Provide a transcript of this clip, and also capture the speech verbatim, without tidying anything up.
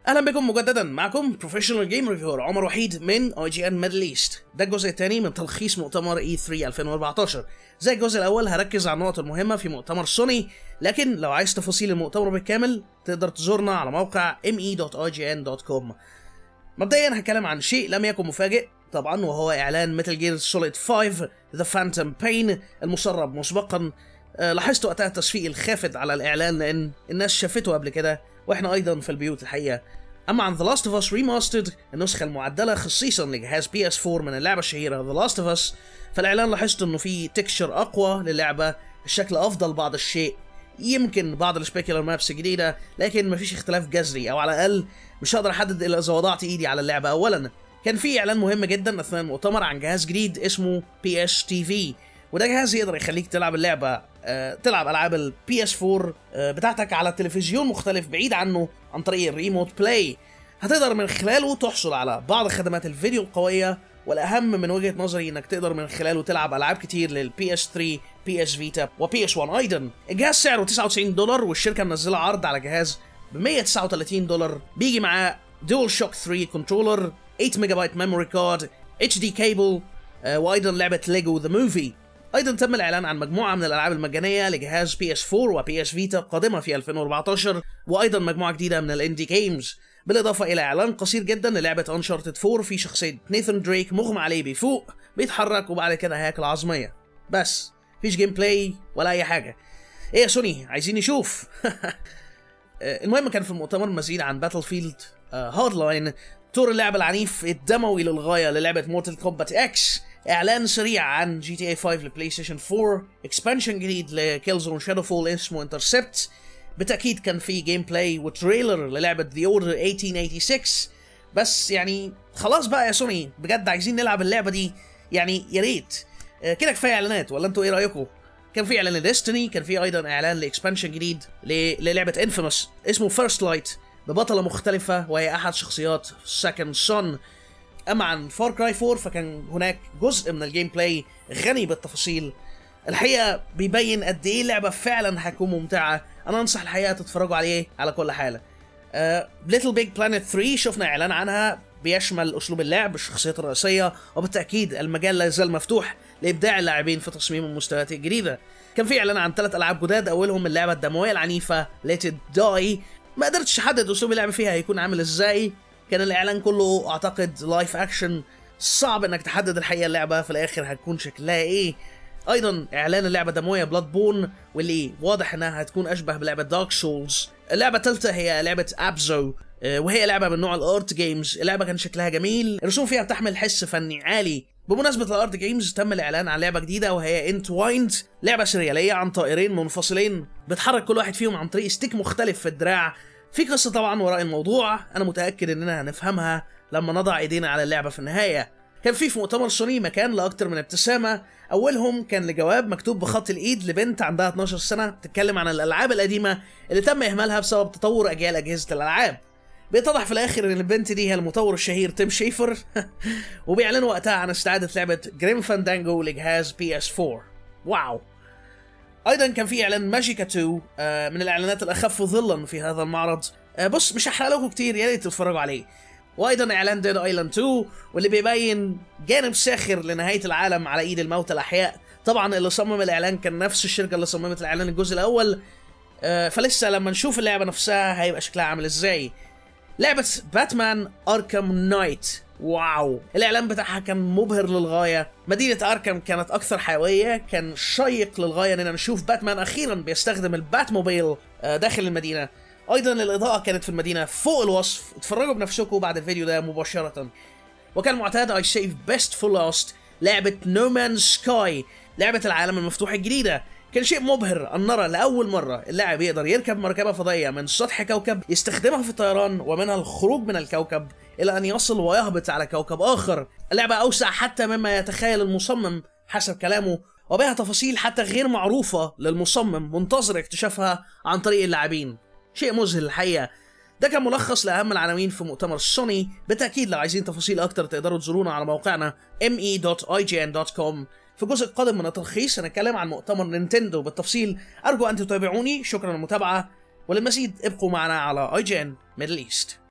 اهلا بكم مجددا، معكم بروفيشنال جيم ريفيور عمر وحيد من اي جي ان ميدل ايست. ده الجزء الثاني من تلخيص مؤتمر اي ثري ألفين وأربعتاشر. زي الجزء الاول هركز على النقط المهمه في مؤتمر سوني، لكن لو عايز تفاصيل المؤتمر بالكامل تقدر تزورنا على موقع ام اي دوت اي جي ان دوت كوم. مبدئيا هتكلم عن شيء لم يكن مفاجئ طبعا، وهو اعلان ميتال جير سوليد خمسة ذا فانتوم بين المسرب مسبقا. أه لاحظت وقتها التصفيق الخافت على الاعلان لان الناس شافته قبل كده واحنا ايضا في البيوت الحقيقه. اما عن The Last of Us Remastered النسخه المعدله خصيصا لجهاز بي اس فور من اللعبه الشهيره The Last of Us، فالاعلان لاحظت انه في تكشر اقوى للعبه، الشكل افضل بعض الشيء، يمكن بعض السبيكولار مابس جديده، لكن مفيش اختلاف جذري، او على الاقل مش هقدر احدد الا اذا وضعت ايدي على اللعبه. اولا كان في اعلان مهم جدا اثناء المؤتمر عن جهاز جديد اسمه بي اس تي في، وده جهاز يقدر يخليك تلعب اللعبه أه تلعب العاب البي اس فور أه بتاعتك على تلفزيون مختلف بعيد عنه عن طريق الريموت بلاي. هتقدر من خلاله تحصل على بعض خدمات الفيديو القويه، والاهم من وجهه نظري انك تقدر من خلاله تلعب العاب كتير للبي اس ثري، بي اس فيتا وبي اس ون ايضا. الجهاز سعره تسعة وتسعين دولار، والشركه منزله عرض على جهاز ب مية وتسعة وتلاتين دولار، بيجي معاه دول شوك ثري كنترولر، ثمانية ميجا بايت ميموري كارد، اتش دي كيبل، أه وايضا لعبه ليجو ذا موفي. ايضا تم الاعلان عن مجموعه من الالعاب المجانيه لجهاز بي اس فور وبي اس فيتا قادمه في ألفين وأربعتاشر، وايضا مجموعه جديده من الاندي جيمز، بالاضافه الى اعلان قصير جدا للعبه انشارتد فور في شخصيه نيثان دريك مغمى عليه بيفوق بيتحرك وبعد كده هياكل عظميه. بس مفيش جيم بلاي ولا اي حاجه. ايه يا سوني عايزين نشوف؟ المهم كان في المؤتمر مزيد عن باتل فيلد هارد لاين، طور اللعب العنيف الدموي للغايه للعبه مورتال كومبات اكس، اعلان سريع عن جي تي اي خمسة لبلاي ستيشن فور، اكسبانشن جديد لكيلزون شادو فول اسمه انترسبت، بالتاكيد كان في جيم بلاي وتريلر للعبه ذا اوردر ألف وثمانمية وستة وثمانين. بس يعني خلاص بقى يا سوني بجد عايزين نلعب اللعبه دي، يعني يا ريت كده كفايه اعلانات، ولا انتوا ايه رايكم؟ كان في اعلان لديستني، كان في ايضا اعلان لاكسبانشن جديد للعبه انفيموس اسمه فيرست لايت ببطله مختلفه وهي احد شخصيات سكند سون. اما عن فار كراي فور فكان هناك جزء من الجيم بلاي غني بالتفاصيل، الحقيقه بيبين قد ايه اللعبه فعلا هتكون ممتعه. انا انصح الحقيقه تتفرجوا عليه على كل حال. ليتل بيج بلانيت ثري شفنا اعلان عنها بيشمل اسلوب اللعب، الشخصيات الرئيسيه، وبالتاكيد المجال لا يزال مفتوح لابداع اللاعبين في تصميم المستويات الجديده. كان في اعلان عن ثلاث العاب جداد، اولهم اللعبه الدمويه العنيفه ليت داي، ما قدرتش احدد اسلوب اللعب فيها هيكون عامل ازاي، كان الاعلان كله اعتقد لايف اكشن، صعب انك تحدد الحقيقه اللعبه في الاخر هتكون شكلها ايه. ايضا اعلان اللعبه دمويه بلاد بون، واللي واضح انها هتكون اشبه بلعبه دارك سولز. اللعبه الثالثه هي لعبه ابزو، وهي لعبه من نوع الارت جيمز. اللعبه كان شكلها جميل، الرسوم فيها بتحمل حس فني عالي. بمناسبه الارت جيمز تم الاعلان عن لعبه جديده وهي انتوايند، لعبه سرياليه عن طائرين منفصلين بتحرك كل واحد فيهم عن طريق ستيك مختلف في الدراع. في قصه طبعا وراء الموضوع، انا متاكد اننا هنفهمها لما نضع ايدينا على اللعبه في النهايه. كان في في مؤتمر سوني مكان لاكتر من ابتسامه، اولهم كان لجواب مكتوب بخط الايد لبنت عندها اتناشر سنه بتتكلم عن الالعاب القديمه اللي تم اهمالها بسبب تطور اجيال اجهزه الالعاب. بيتضح في الاخر ان البنت دي هي المطور الشهير تيم شيفر وبيعلنوا وقتها عن استعاده لعبه جريم فاندانجو لجهاز بي اس فور. واو. ايضا كان في اعلان ماجيكا تو، آه من الاعلانات الاخف ظلا في هذا المعرض. آه بص مش هحرق لكم كتير، يا ريت تتفرجوا عليه. وايضا اعلان ديد ايلاند تو، واللي بيبين جانب ساخر لنهايه العالم على ايد الموتى الاحياء. طبعا اللي صمم الاعلان كان نفس الشركه اللي صممت الاعلان الجزء الاول، آه فلسه لما نشوف اللعبه نفسها هيبقى شكلها عامل ازاي. لعبه باتمان اركام نايت، واو، الاعلان بتاعها كان مبهر للغايه. مدينه اركام كانت اكثر حيويه، كان شيق للغايه اننا نشوف باتمان اخيرا بيستخدم الباتموبيل داخل المدينه. ايضا الاضاءه كانت في المدينه فوق الوصف، اتفرجوا بنفسكم بعد الفيديو ده مباشره. وكان معتاد اي سيف بيست فور لاست، لعبه نو مان سكاي، لعبه العالم المفتوح الجديده. كان شيء مبهر ان نرى لاول مره اللاعب يقدر يركب مركبه فضائيه من سطح كوكب يستخدمها في الطيران، ومنها الخروج من الكوكب الى ان يصل ويهبط على كوكب اخر. اللعبه اوسع حتى مما يتخيل المصمم حسب كلامه، وبها تفاصيل حتى غير معروفه للمصمم منتظر اكتشافها عن طريق اللاعبين. شيء مذهل الحقيقه. ده كان ملخص لاهم العناوين في مؤتمر سوني. بالتاكيد لو عايزين تفاصيل اكتر تقدروا تزورونا على موقعنا ام اي دوت اي جي ان دوت كوم. في الجزء القادم من التلخيص هنتكلم عن مؤتمر نينتندو بالتفصيل. ارجو ان تتابعوني، شكرا للمتابعه، وللمزيد ابقوا معنا على اي جي ان ميدل ايست.